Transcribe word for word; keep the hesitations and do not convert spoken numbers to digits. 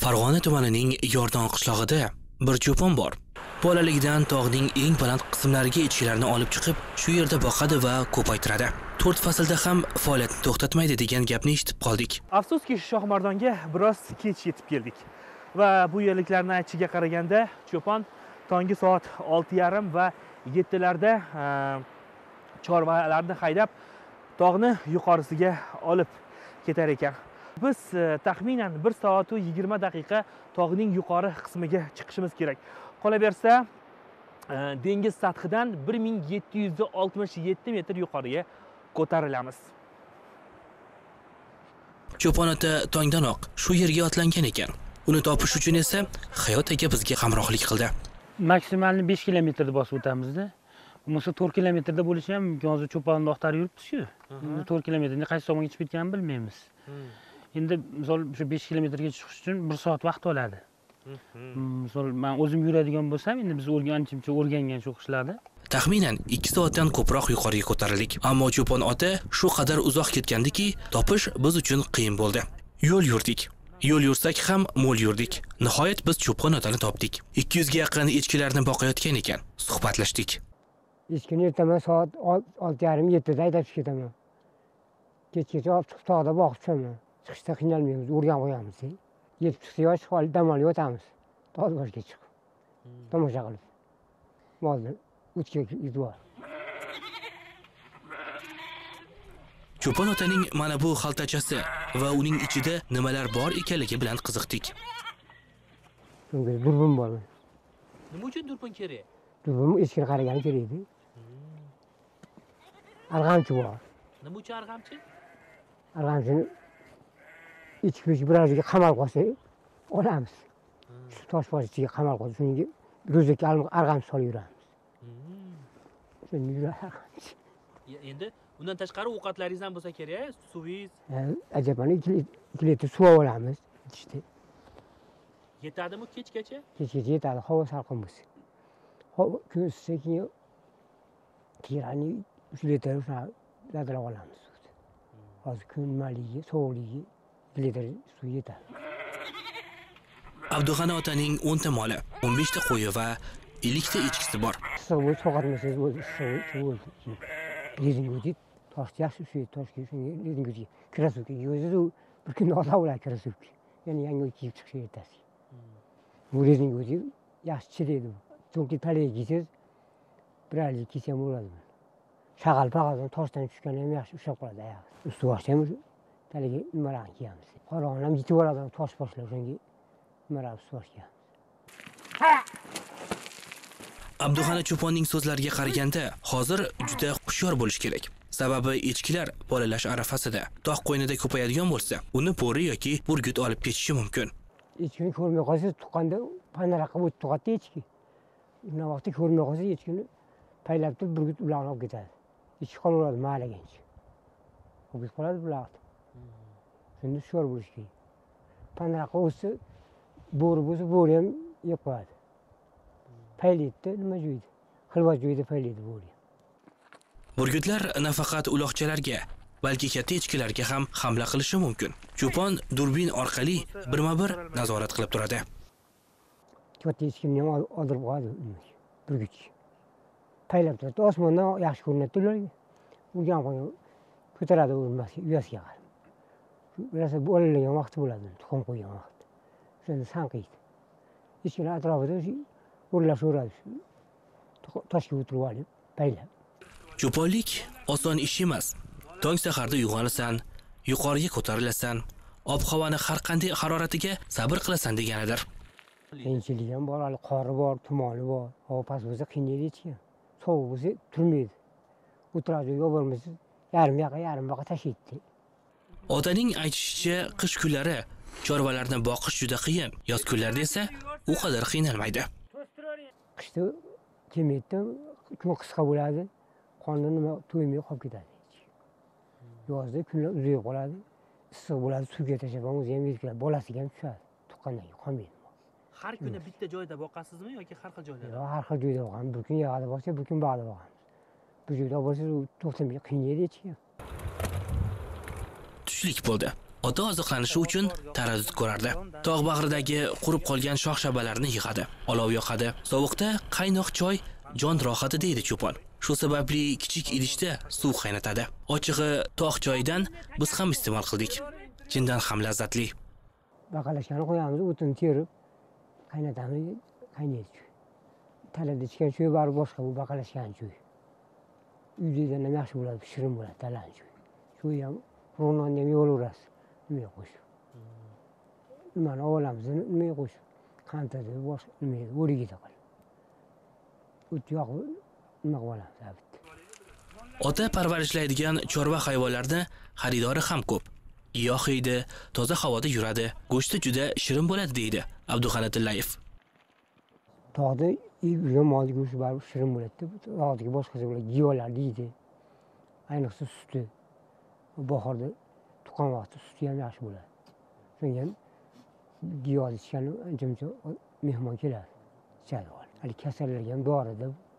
Farg'ona tumanining Yordon qishlog'ida bir cho'pon bor. Bolaligidan tog'ning eng baland qismlariga echkilarni olib chiqib, shu yerda boqadi va ko'paytiradi. to'rt faslda ham faoliyatni to'xtatmaydi degan gapni eshitib qoldik. Afsuski, Shohmardonga biroz kech yetib keldik. Va bu yerliklarning aytishiga qaraganda, cho'pon tongi soat olti yarim va yetti larda chorvalarni haydab tog'ni yuqorisiga olib ketar ekan. Biz taxminan bir soat va yigirma daqiqa tog'ning yuqori qismiga chiqishimiz kerak. Qolaversa, dengiz sathidan bir ming yetti yuz oltmish yetti metr yuqoriga ko'tarilamiz. Cho'pon ota tongdanoq shu yerga otlangan ekan. Uni topish uchun esa Hayot aka bizga hamrohlik qildi. Maksimalni besh kilometrda bosib o'tamiz-da. Bo'lmasa to'rt kilometrda bo'lishi ham imkon hozir cho'ponni oqtarib yuribmiz-ku. Endi to'rt kilometrni qaysi tomonga chiqib ketganini bilmaymiz. Endi misol shu besh kilometrga chiqish uchun bir soat vaqt oladi. Misol men o'zim yuradigan bo'lsam, endi biz o'rganishimcha o'rgangan shu qishlarda taxminan ikki soatdan ko'proq yuqoriga ko'tarildik. Ammo cho'pon ota shu qadar uzoq ketgandiki, topish biz uchun qiyin bo'ldi. Yo'l yurdik. Yo'l yursak ham mo'l yurdik. Nihoyat biz cho'pon otani topdik. ikki yuz ga yaqin echkilarni boqayotgan ekan. Suhbatlashdik. Echkini ertaman soat olti yarim yetti da haydab ketaman. Kechgacha olib chiqib tog'da boqib chiqaman. Chiqishda qiynalmaymiz, o'rgan qo'yamiz. Yetib chiqsa yosh qolib dam olib yotamiz. Tog' boshga chiqib. Tomosha qilib. Molni o'tga yutib. Cho'pon otaning mana bu xaltachasi va uning ichida nimalar bor ekanligi bilan qiziqdik. Bunga durbin bor. Nima uchun durbin kerak? Durbin echkini qaragani kerak edi. Arg'amchi bor. Nima uchun arg'amchi? Arg'amchini ichki bir joyga qamalib qolsa, olamiz. Shu tosh boshiga qamalib qolsa, shunga ro'zakka arg'amchi solib yuramiz. Shunga yuramiz. Endi undan tashqari ovqatlaringiz ham bo'lsa kerak, suvingiz. Ajabani ikki litr suv olamiz, ichishda. Yetadimi kechgacha? Kechgacha yetadi, havo salqin bo'lsa. Havo kun isisa keyin kirani uch litr dadilab olamiz. Hozir kun nimaligi, sovuqligi bir litr suv yetadi. Abdug'ani otaning o'n ta moli, o'n besh ta qo'yi va ellik ta echkisi bor. Suv so'qatmasangiz bo'ldi, suv bo'ldi. Lizingudi toshga yaxshi suv, toshga shunga lizingudi kirasuvga yo'ziz bir kun olsa bo'ladi kirasuvga. Ya'ni yangi kiyib chiqish ertasi. Bu lizingudi yaxshi chidaydi. Chunki talaga kiysiz bir oylik kiysam bo'ladi. Shag'al pag'azdan toshdan tushgan ham yaxshi ushlab qoladi oyog'i. Usti boshda ham talaga nimalarni kiyamiz. Qorong'u ham yetib boradi tosh boshlab shunga nimalarni usti boshga. Abdug'ani cho'ponning so'zlariga qaraganda, hozir juda hushyor bo'lish kerak. Sababi echkilar bolalash arafasida. Tog' qo'ynida ko'payadigan bo'lsa, uni bo'ri yoki burgut olib ketishi mumkin. Echkini ko'rmay qolsa, tuqqanda panaraqa o'tib tug'atdi echki. Undan vaqtda ko'rmay qolsa, echkini paylab turib burgut ularni olib ketadi. Echki qolaveradi mahalagancha. Burgut qoladi ularni. Shunda hushyor bo'lish kerak. Panaraqa o'tsa, bo'ri bo'lsa, bo'ri ham yeb qo'yadi. Paylaydi, nima joyda? Xilvat joyda paylaydi bo'ri. Burgutlar nafaqat uloqchalarga, balki katta echkilarga ham hamla qilishi mumkin. Cho'pon durbin orqali birma-bir nazorat qilib turadi. Katta echkini ham oldirib qo'yadi burgut. Paylab turadi, osmondan yaxshi ko'rinadi ularga. Urgan qo'yib ko'taradi o'rmasga, uyasiga qarab. Rosa bolalarga vaqti bo'ladi, tuxum qo'ygan vaqt. Shunda sanqiydi. Echkilar atrofida o'rlashaveradi. Toshga o'tirib olib, paylab. Cho'ponlik oson ish emas. Tong saharda uyg'onasan, yuqoriga ko'tarilasan, ob-havoni har qanday haroratiga sabr qilasan deganidir. Qiyinchilik ham bor, qori bor, tumoni bor. Havo past bo'lsa qiynaydi echki. Sovuq bo'lsa turmaydi. O'tiradi joyga bormasa, yarim yoqqa, yarim yoqqa tashlaydi. Otaning aytishicha, qish kunlari chorvalarni boqish juda qiyin, yoz kunlarida esa u qadar qiynalmaydi. Qishda kelmaydi, kun qisqa bo'ladi, qonni nima to'ymay qolib ketadi. Yozda kunlar uzayib qoladi, issiq bo'ladi, suvga tashlab o'zi ham yetib, bolasiga ham tushadi. Tuqqandan keyin qolmaydi. Har kuni bitta joyda boqasizmi yoki har xil joylarda? Yo'q, har xil joyda boqamiz. Bir kun yog'da boqsa, bir kun bog'da boqamiz. Bir joyda bo'lsa, to'xtamay qiynaydi echki. Tushlik bo'ldi. Ota oziqlanishi uchun taraddud ko'rardi. Tog' bag'ridagi qurib qolgan shox-shabalarni yig'adi. Olov yoqadi. Sovuqda qaynoq choy jon rohati deydi cho'pon. Shu sababli kichik idishda suv qaynatadi. Ochig'i tog' choyidan biz ham iste'mol qildik. Chindan ham lazzatli. Baqalashkani qo'yamiz, o'tin terib, qaynatamiz, qaynaydi. Talada chiqqan choy bari boshqa bu baqalashgan choy. Uyda ham yaxshi bo'ladi, shirin bo'ladi talan choy. Choy ham rononni ham yo'laverasiz. Nimaga qo'shib? Nimani olamiz, nimaga qo'shib? Qantadi, boshqa nimaga o'rigida qilib. O't yoqib, nima qilib olamiz? Ota parvarishlaydigan chorva hayvonlarni xaridori ham ko'p. Giyoh yeydi, toza havoda yuradi, go'shti juda shirin bo'ladi deydi Abduxana Tillayev. Tog'da yurgan mol go'shti bari shirin bo'ladi. Tog'dagi boshqacha bo'ladi, giyohlar deydi. Ayniqsa suti. Bahorda tuqqan vaqti suti ham yaxshi bo'ladi. Shunga ham giyohni ichgani ancha-muncha mehmon keladi. Ichadi. Hali kasallarga ham dorida